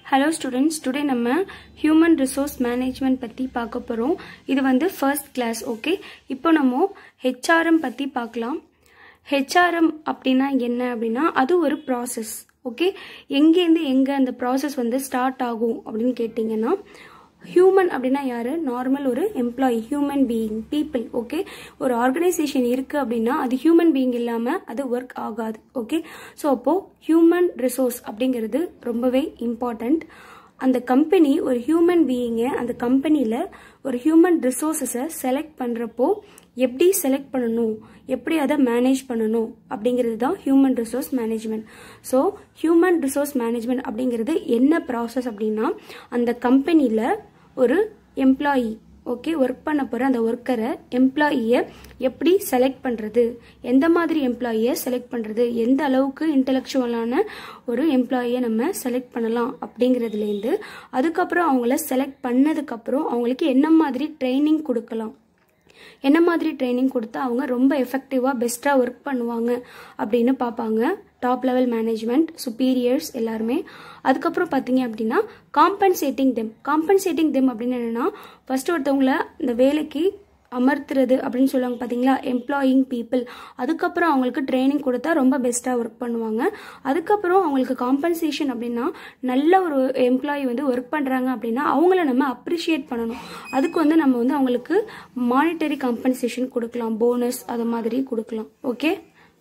Hello students, today நம்ம human resource management பத்தி பார்க்க போறோம். இது வந்து first class, okay? இப்போ நம்ம HRM பத்தி பார்க்கலாம். HRM அப்படினா என்ன அப்படினா அது ஒரு process, okay? எங்க இருந்து எங்க அந்த process வந்து ஸ்டார்ட் ஆகும் அப்படினு கேட்டிங்கனா human அப்படினா யாரு? நார்மல் ஒரு employee, human being, people, okay? ஒரு ஆர்கனைசேஷன் இருக்கு அப்படினா அது human being இல்லாம அது work ஆகாது, okay? சோ அப்போ human resource அப்படிங்கிறது ரொம்பவே important. அந்த கம்பெனி ஒரு human being அந்த கம்பெனில ஒரு human resources செலக்ட் பண்றப்போ எப்படி செலக்ட் பண்ணனும், எப்படி அதை மேனேஜ் பண்ணனும் அப்படிங்கிறது தான் human resource management. So human resource management அப்படிங்கிறது என்ன process அப்படினா அந்த கம்பெனில ஒரு எம்ப்ளாயி, ஓகே, ஒர்க் பண்ண போற அந்த ஒர்க்கரை எம்ப்ளாயியை எப்படி செலக்ட் பண்றது, எந்த மாதிரி எம்ப்ளாயியை செலக்ட் பண்றது, எந்த அளவுக்கு இன்டெலெக்சுவலான ஒரு எம்ப்ளாயியை நம்ம செலக்ட் பண்ணலாம் அப்படிங்கிறதுல இருந்து அதுக்கப்புறம் அவங்கள செலக்ட் பண்ணதுக்கு அப்புறம் அவங்களுக்கு என்ன மாதிரி ட்ரைனிங் கொடுக்கலாம், என்ன மாதிரி ட்ரைனிங் கொடுத்தா அவங்க ரொம்ப எஃபெக்டிவா பெஸ்டா ஒர்க் பண்ணுவாங்க அப்படின்னு பாப்பாங்க டாப் லெவல் மேனேஜ்மெண்ட், சுப்பீரியர்ஸ் எல்லாருமே. அதுக்கப்புறம் பார்த்தீங்க அப்படின்னா காம்பன்சேட்டிங் தெம் அப்படின்னு என்னன்னா ஃபர்ஸ்ட் ஒருத்தவங்கள இந்த வேலைக்கு அமர்த்துறது அப்படின்னு சொல்லுவாங்க பாத்தீங்களா, எம்ப்ளாயிங் பீப்புள். அதுக்கப்புறம் அவங்களுக்கு ட்ரைனிங் கொடுத்தா ரொம்ப பெஸ்டா ஒர்க் பண்ணுவாங்க. அதுக்கப்புறம் அவங்களுக்கு காம்பன்சேஷன் அப்படின்னா நல்ல ஒரு எம்ப்ளாயி வந்து ஒர்க் பண்றாங்க அப்படின்னா அவங்கள நம்ம அப்ரிஷியேட் பண்ணணும். அதுக்கு வந்து நம்ம வந்து அவங்களுக்கு மானிட்டரி காம்பன்சேஷன் கொடுக்கலாம், போனஸ் அது மாதிரி கொடுக்கலாம், ஓகே.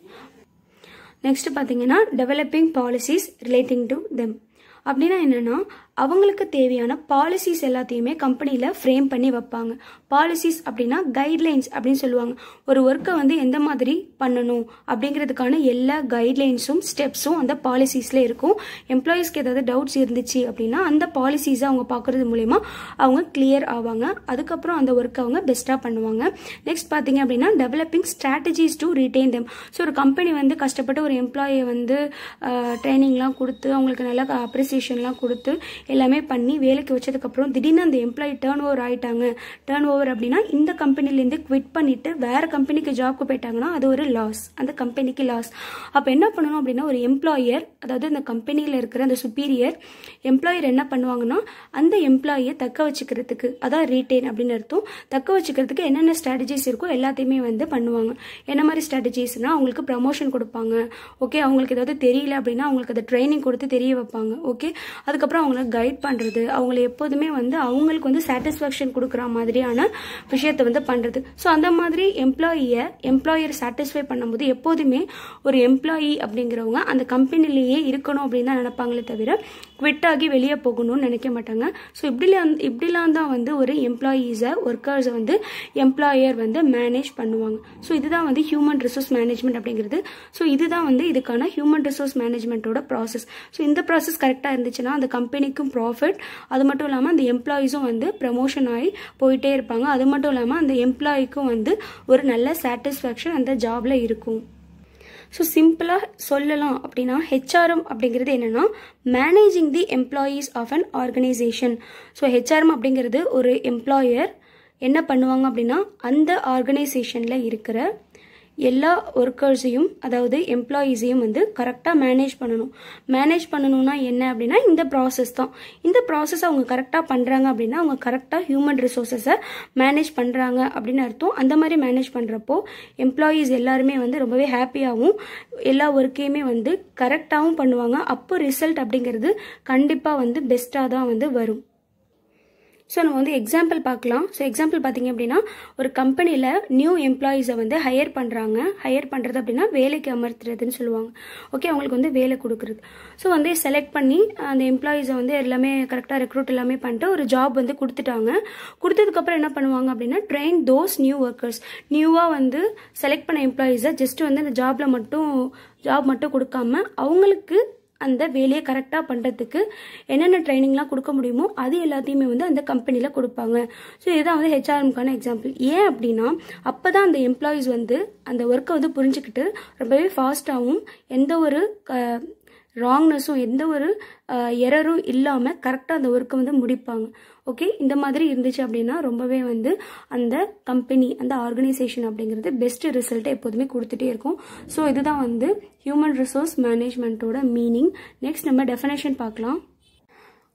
நெக்ஸ்ட் பாத்தீங்கன்னா developing policies relating to them அப்படின்னா என்னன்னா அவங்களுக்கு தேவையான பாலிசிஸ் எல்லாத்தையுமே கம்பெனில ஃப்ரேம் பண்ணி வைப்பாங்க. பாலிசிஸ் அப்படின்னா கைட்லைன்ஸ் அப்படின்னு சொல்லுவாங்க. ஒரு ஒர்க்கை வந்து எந்த மாதிரி பண்ணணும் அப்படிங்கிறதுக்கான எல்லா கைட்லைன்ஸும் ஸ்டெப்ஸும் அந்த பாலிசிஸ்ல இருக்கும். எம்ப்ளாயிஸ்க்கு ஏதாவது டவுட்ஸ் இருந்துச்சு அப்படின்னா அந்த பாலிசிஸை அவங்க பார்க்கறது மூலமா அவங்க கிளியர் ஆவாங்க. அதுக்கப்புறம் அந்த ஒர்க்கை அவங்க பெஸ்டா பண்ணுவாங்க. நெக்ஸ்ட் பாத்தீங்க அப்படின்னா developing strategies to retain them. So ஒரு கம்பெனி வந்து கஷ்டப்பட்டு ஒரு எம்ப்ளாயை வந்து ட்ரைனிங்லாம் கொடுத்து அவங்களுக்கு நல்ல அப்ரிசியேஷன்லாம் கொடுத்து எல்லாமே பண்ணி வேலைக்கு வச்சதுக்கு அப்புறம் திடீர்னு அந்த எம்ப்ளாயி டர்ன் ஓவர் ஆயிட்டாங்க. டர்ன் ஓவர் அப்படின்னா இந்த கம்பெனில இருந்து குவிட் பண்ணிட்டு வேற கம்பெனிக்கு ஜாப்க்கு போயிட்டாங்கன்னா அது ஒரு லாஸ், அந்த கம்பெனிக்கு லாஸ். அப்ப என்ன பண்ணணும் அப்படின்னா ஒரு எம்ப்ளாயர், அதாவது அந்த கம்பெனில இருக்கிற அந்த சுப்பீரியர் எம்ப்ளாயர் என்ன பண்ணுவாங்கன்னா அந்த எம்ப்ளாயை தக்க வச்சுக்கிறதுக்கு, அதான் ரீடைன் அப்படின்னு அர்த்தம், தக்க வச்சுக்கிறதுக்கு என்னென்ன ஸ்ட்ராட்டஜிஸ் இருக்கோ எல்லாத்தையுமே வந்து பண்ணுவாங்க. என்ன மாதிரி ஸ்ட்ராட்டஜிஸ்னா அவங்களுக்கு ப்ரமோஷன் கொடுப்பாங்க, ஓகே. அவங்களுக்கு ஏதாவது தெரியல அப்படின்னா அவங்களுக்கு அதை ட்ரைனிங் கொடுத்து தெரிய வைப்பாங்க, ஓகே. அதுக்கப்புறம் அவங்களை கைட் பண்றது, அவங்களை எப்போதுமே வந்து அவங்களுக்கு வந்து சாட்டிஸ்பாக்சன் கொடுக்குற மாதிரியான விஷயத்தை வந்து பண்றது. ஸோ அந்த மாதிரி எம்ப்ளாயர் சாட்டிஸ்ஃபை பண்ணும்போது எப்போதுமே ஒரு எம்ப்ளாயி அப்படிங்கிறவங்க அந்த கம்பெனிலேயே இருக்கணும் அப்படின்னு தான் நினைப்பாங்களே தவிர குவிட் ஆகி வெளியே போகணும்னு நினைக்க மாட்டாங்க. ஸோ இப்படிலாம் தான் வந்து ஒரு எம்ப்ளாயீஸை, ஒர்க்கர்ஸை வந்து எம்ப்ளாயர் வந்து மேனேஜ் பண்ணுவாங்க. ஸோ இதுதான் வந்து ஹியூமன் ரிசோர்ஸ் மேனேஜ்மெண்ட் அப்படிங்கிறது. ஸோ இதுதான் வந்து இதுக்கான ஹியூமன் ரிசோர்ஸ் மேனேஜ்மெண்ட்டோட ப்ராசஸ். ஸோ இந்த ப்ராசஸ் கரெக்டாக இருந்துச்சுன்னா அந்த கம்பெனிக்கும் ப்ராஃபிட், அது மட்டும் இல்லாமல் அந்த எம்ப்ளாயீஸும் வந்து ப்ரமோஷன் ஆகி போயிட்டே இருப்பாங்க. அது மட்டும் இல்லாமல் அந்த எம்ப்ளாயிக்கும் வந்து ஒரு நல்ல சாட்டிஸ்ஃபேக்ஷன் அந்த ஜாப்ல இருக்கும். ஸோ சிம்பிளாக சொல்லலாம் அப்படின்னா ஹெச்ஆர்எம் அப்படிங்கிறது என்னன்னா managing the employees of an organisation. So HRM அப்படிங்கிறது ஒரு எம்ப்ளாயர் என்ன பண்ணுவாங்க அப்படின்னா அந்த ஆர்கனைசேஷனில் இருக்கிற எல்லா ஒர்க்கர்ஸையும், அதாவது எம்ப்ளாயீஸையும் வந்து கரெக்டாக மேனேஜ் பண்ணணும். மேனேஜ் பண்ணணும்னா என்ன அப்படின்னா இந்த ப்ராசஸ் தான். இந்த ப்ராசஸ் அவங்க கரெக்டாக பண்ணுறாங்க அப்படின்னா அவங்க கரெக்டாக ஹியூமன் ரிசோர்ஸஸை மேனேஜ் பண்ணுறாங்க அப்படின்னு அர்த்தம். அந்த மாதிரி மேனேஜ் பண்ணுறப்போ எம்ப்ளாயீஸ் எல்லாருமே வந்து ரொம்பவே ஹாப்பியாகவும் எல்லா ஒர்க்கையுமே வந்து கரெக்டாகவும் பண்ணுவாங்க. அப்போ ரிசல்ட் அப்படிங்கிறது கண்டிப்பாக வந்து பெஸ்ட்டாக தான் வந்து வரும். ஸோ நம்ம வந்து எக்ஸாம்பிள் பார்க்கலாம். ஸோ எக்ஸாம்பிள் பார்த்தீங்க அப்படின்னா ஒரு கம்பெனியில் நியூ எம்ப்ளாயீஸை வந்து ஹையர் பண்ணுறாங்க. ஹையர் பண்ணுறது அப்படின்னா வேலைக்கு அமர்த்துறதுன்னு சொல்லுவாங்க, ஓகே. அவங்களுக்கு வந்து வேலை கொடுக்குறது. ஸோ வந்து செலக்ட் பண்ணி அந்த எம்ப்ளாயீஸை வந்து எல்லாமே கரெக்டாக ரெக்ரூட் எல்லாமே பண்ணிட்டு ஒரு ஜாப் வந்து கொடுத்துட்டாங்க. கொடுத்ததுக்கப்புறம் என்ன பண்ணுவாங்க அப்படின்னா ட்ரெயின் தோஸ் நியூ ஒர்க்கர்ஸ். நியூவாக வந்து செலக்ட் பண்ண எம்ப்ளாயீஸை ஜஸ்ட் வந்து அந்த ஜாப் மட்டும் கொடுக்காம அவங்களுக்கு அந்த வேலையை கரெக்டாக பண்ணுறதுக்கு என்னென்ன ட்ரைனிங்லாம் கொடுக்க முடியுமோ அது எல்லாத்தையுமே வந்து அந்த கம்பெனியில் கொடுப்பாங்க. ஸோ இதுதான் வந்து ஹெச்ஆர்எம்கான எக்ஸாம்பிள். ஏன் அப்படின்னா அப்போ தான் அந்த எம்ப்ளாயீஸ் வந்து அந்த ஒர்க்கை வந்து புரிஞ்சுக்கிட்டு ரொம்பவே ஃபாஸ்ட்டாகவும் எந்த ஒரு ராங்னஸும் எந்த ஒரு எரரும் இல்லாமல் கரெக்டாக அந்த ஒர்க்கை வந்து முடிப்பாங்க, ஓகே. இந்த மாதிரி இருந்துச்சு அப்படின்னா ரொம்பவே வந்து அந்த கம்பெனி, அந்த ஆர்கனைசேஷன் அப்படிங்கிறது பெஸ்ட் ரிசல்ட்டை எப்போதுமே கொடுத்துட்டே இருக்கும். ஸோ இதுதான் வந்து ஹியூமன் ரிசோர்ஸ் மேனேஜ்மெண்ட்டோட மீனிங். நெக்ஸ்ட் நம்ம டெஃபினேஷன் பார்க்கலாம்.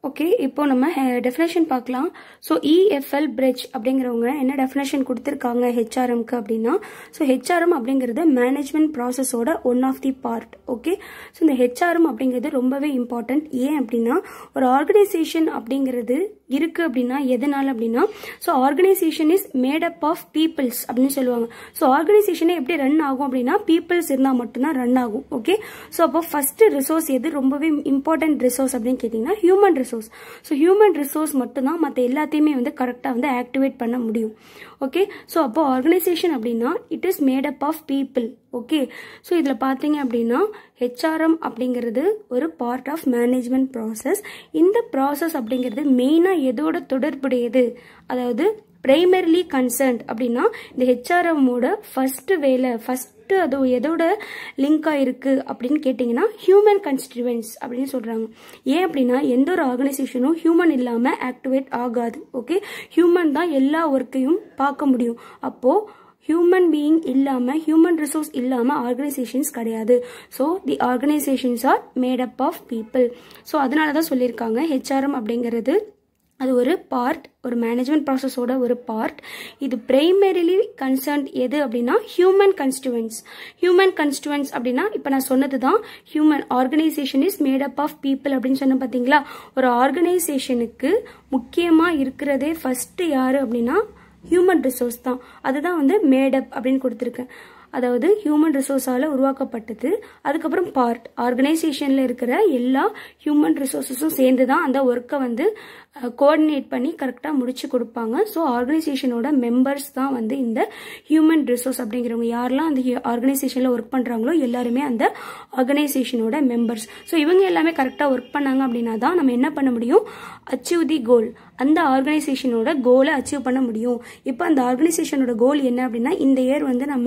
ஓகே, இப்போ நம்ம டெஃபினேஷன் பார்க்கலாம். ஸோ EFL பிரிட்ஜ் அப்படிங்கிறவங்க என்ன டெஃபினேஷன் கொடுத்துருக்காங்க ஹெச்ஆர்எம்க்கு அப்படின்னா, ஸோ ஹெச்ஆர்எம் அப்படிங்கிறது மேனேஜ்மெண்ட் ப்ராசஸோட one of the part. Okay, so இந்த ஹெச்ஆர்எம் அப்படிங்கிறது ரொம்பவே இம்பார்ட்டன்ட். ஏன் அப்படின்னா, ஒரு ஆர்கனைசேஷன் அப்படிங்கிறது இருக்கு அப்படின்னா எதனால அப்படின்னா, so organisation is made up of peoples அப்படின்னு சொல்லுவாங்க. ஸோ ஆர்கனைசேஷனே எப்படி ரன் ஆகும் அப்படின்னா, பீப்புள்ஸ் இருந்தால் மட்டும்தான் ரன் ஆகும். ஓகே, ஸோ அப்போ ஃபர்ஸ்ட் ரிசோர்ஸ் எது ரொம்பவே இம்பார்ட்டன்ட் ரிசோர்ஸ் அப்படின்னு கேட்டிங்கன்னா human resource. So human resource மட்டும்தான் மற்ற எல்லாத்தையுமே வந்து கரெக்டாக வந்து ஆக்டிவேட் பண்ண முடியும். ஓகே, ஸோ அப்போ ஆர்கனைசேஷன் அப்படின்னா it is made up of people. Okay, so இதில் பார்த்தீங்க அப்படின்னா ஹெச்ஆர்எம் அப்படிங்கிறது ஒரு பார்ட் ஆஃப் மேனேஜ்மெண்ட் ப்ராசஸ். இந்த ப்ராசஸ் அப்படிங்கிறது மெயினாக எதோட தொடர்புடையது, அதாவது பிரைமரிலி கன்சர்ன்ட் அப்படின்னா இந்த ஹெச்ஆர்எம்மோட ஃபர்ஸ்ட் வேலை அது எதோட லிங்க் ஆயிருக்கு அப்படின்னு கேட்டிங்கன்னா ஹியூமன் கன்ஸ்டிட்யூவன்ஸ் அப்படின்னு சொல்றாங்க. ஏன் அப்படின்னா எந்த ஒரு ஆர்கனைசேஷனும் ஹியூமன் இல்லாமல் ஆக்டிவேட் ஆகாது. ஓகே, ஹியூமன் தான் எல்லா ஒர்க்கையும் பார்க்க முடியும். அப்போ ஹியூமன் பீயிங் இல்லாமல், ஹியூமன் ரிசோர்ஸ் இல்லாமல் ஆர்கனைசேஷன்ஸ் கிடையாது. So the organisations are made up of people. So அதனால தான் சொல்லியிருக்காங்க ஹெச்ஆர்எம் அப்படிங்கிறது அது ஒரு பார்ட், ஒரு மேனேஜ்மெண்ட் ப்ராசஸோட ஒரு பார்ட். இது பிரைமரிலி கன்சர்ன்ட் எது அப்படின்னா ஹியூமன் கன்ஸ்டிட்யூவன்ஸ். ஹியூமன் கன்ஸ்டிட்யூவன்ஸ் அப்படின்னா இப்போ நான் சொன்னது தான் human organisation is made up of people அப்படின்னு சொன்ன பார்த்தீங்களா. ஒரு ஆர்கனைசேஷனுக்கு முக்கியமாக இருக்கிறதே ஃபர்ஸ்ட் யாரு அப்படின்னா ஹியூமன் ரிசோர்ஸ் தான். அதுதான் வந்து மேடப் அப்படின்னு கொடுத்துருக்கேன். அதாவது ஹியூமன் ரிசோர்ஸால உருவாக்கப்பட்டது. அதுக்கப்புறம் பார்ட், ஆர்கனைசேஷன்ல இருக்கிற எல்லா ஹியூமன் ரிசோர்ஸஸும் சேர்ந்து தான் அந்த ஒர்க்கை வந்து கோஆர்டினேட் பண்ணி கரெக்டாக முடிச்சு கொடுப்பாங்க. ஸோ ஆர்கனைசேஷனோட மெம்பர்ஸ் தான் வந்து இந்த ஹியூமன் ரிசோர்ஸ் அப்படிங்கிறவங்க. யாரெல்லாம் அந்த ஆர்கனைசேஷனில் ஒர்க் பண்ணுறாங்களோ எல்லாருமே அந்த ஆர்கனைசேஷனோட மெம்பர்ஸ். ஸோ இவங்க எல்லாமே கரெக்டாக ஒர்க் பண்ணாங்க அப்படின்னா தான் நம்ம என்ன பண்ண முடியும், அச்சீவ் தி கோல், அந்த ஆர்கனைசேஷனோட கோலை அச்சீவ் பண்ண முடியும். இப்போ அந்த ஆர்கனைசேஷனோட கோல் என்ன அப்படின்னா, இந்த இயர் வந்து நம்ம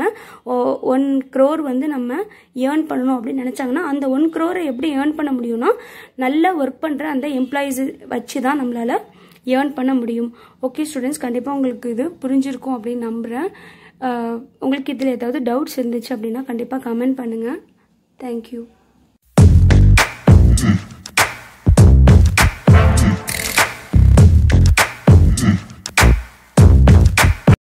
1 crore வந்து நம்ம ஏர்ன் பண்ணணும் அப்படின்னு நினைச்சாங்கன்னா அந்த 1 crore எப்படி ஏர்ன் பண்ண முடியும்னா நல்லா ஒர்க் பண்ணுற அந்த எம்ப்ளாயிஸ் வச்சு தான் நம்மளால ஏர்ன் பண்ண முடியும். ஓகே ஸ்டூடெண்ட்ஸ், கண்டிப்பாக உங்களுக்கு இது புரிஞ்சிருக்கும் அப்படின்னு நம்புகிறேன். உங்களுக்கு இதில் ஏதாவது டவுட்ஸ் இருந்துச்சு அப்படின்னா கண்டிப்பாக கமெண்ட் பண்ணுங்கள். தேங்க்யூ.